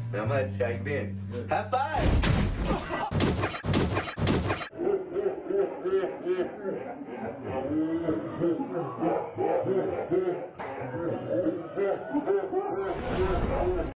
Not much. How you been? Good. High five!